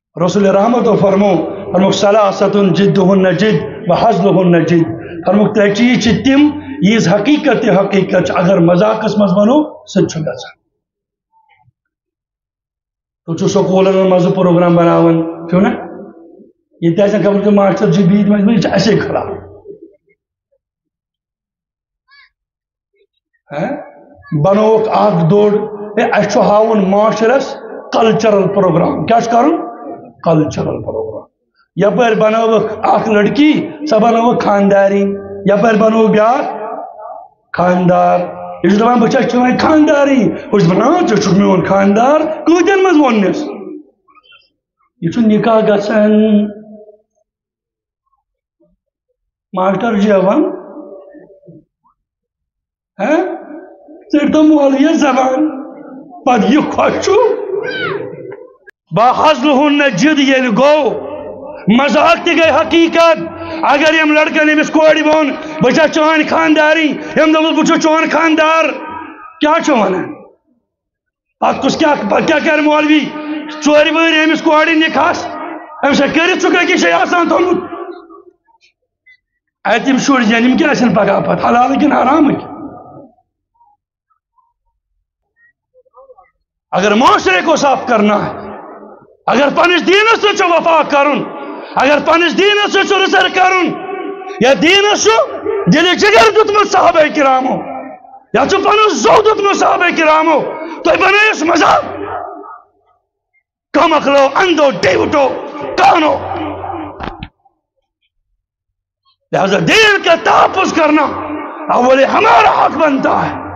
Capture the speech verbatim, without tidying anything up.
رسول رحمت و فرمو فرمو سلاستن جدہن جد و حزلہن جد فرمو ترے چیز چھ تم یہ حقیقت حقیقت اگر مذاقس مز ونو سچ گژھان تو چھ سکولن مز پروگرام بناون کیوں نا یہ تیسے خبر کہ ماسٹر جی بیت میں ایسے کھڑا بنوک اخ دوڑ اچھو ہاون معاشرس کلچرل پروگرام کیا کرن کلچرل پروگرام یپر بنوک اخ لڑکی سہ بنوک خانداری یپر بنو بیا خاندار یہ دپان بچہ چون خانداری اس بنا ٹھیک میون خاندار کتن مز ونس یہ نکاح گھن ماسٹر جی ون ٹھیک تو مولوی زبان پتہ یہ خوش با حزلہن جد یل گو مذاق تہ گئی حقیقت اگر یم لڑکن امس کوڑی وون بچہ چون خانداری یم دپ بچ چون خاندار کیا ونان پتہ کس کیا کیا کر مولوی ژور ور امس کوڑی نکاحس ام سا کرت ثہ کی شے آسان تھومت اتم شر جن کیا پگہ پتہ حلال کن حرام اگر معاشرے کو صاف کرنا ہے اگر پنس دینس سے وفا کرن اگر پنس دینس سے رسر کرن یا دینس دل جگر دتمت صحابہ کرامو یا پنس زو دتمت صحابہ کرامو تو بنائیس مذہب کم اخلو اندو ڈیوٹو کانو لہذا دین کا تحفظ کرنا اول ہمارا حق بنتا ہے